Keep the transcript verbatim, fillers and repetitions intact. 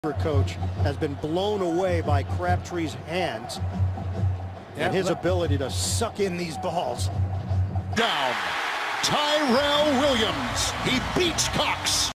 coach has been blown away by Crabtree's hands and his ability to suck in these balls. Down. Tyrell Williams. He beats Cox.